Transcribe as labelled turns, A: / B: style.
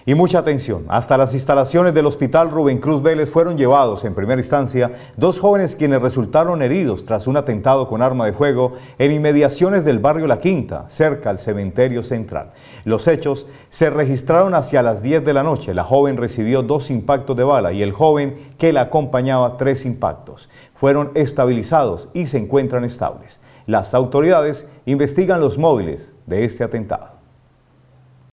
A: Y mucha atención, hasta las instalaciones del Hospital Rubén Cruz Vélez fueron llevados en primera instancia dos jóvenes quienes resultaron heridos tras un atentado con arma de fuego en inmediaciones del barrio La Quinta, cerca al cementerio central. Los hechos se registraron hacia las 10 de la noche. La joven recibió 2 impactos de bala y el joven que la acompañaba 3 impactos. Fueron estabilizados y se encuentran estables. Las autoridades investigan los móviles de este atentado.